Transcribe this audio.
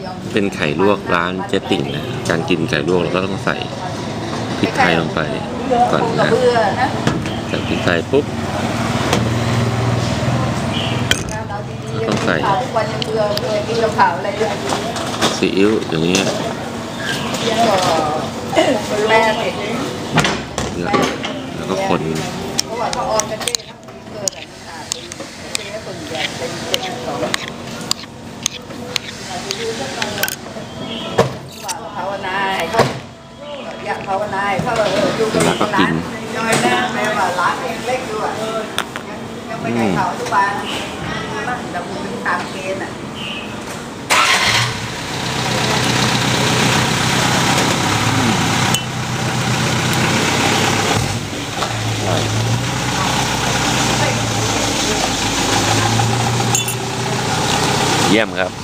เป็นไข่ลวกร้านเจ๊ติ่งนะการกินไก่ลวกเราก็ต้องใส่พริกไทยลงไปก่อนนะใส่พริกไทยปุ๊บต้องใส่ซีอิ๊วอย่างนี้แล้วก็คนภาวนาเขาอยากภาวนาเขาอยู่กับร้านน้อยนะแม่ว่าร้านยังเล็กอยู่ยังไม่ได้เขาทุกวันเราคุยตามเกณฑ์อ่ะเยี่ยมครับ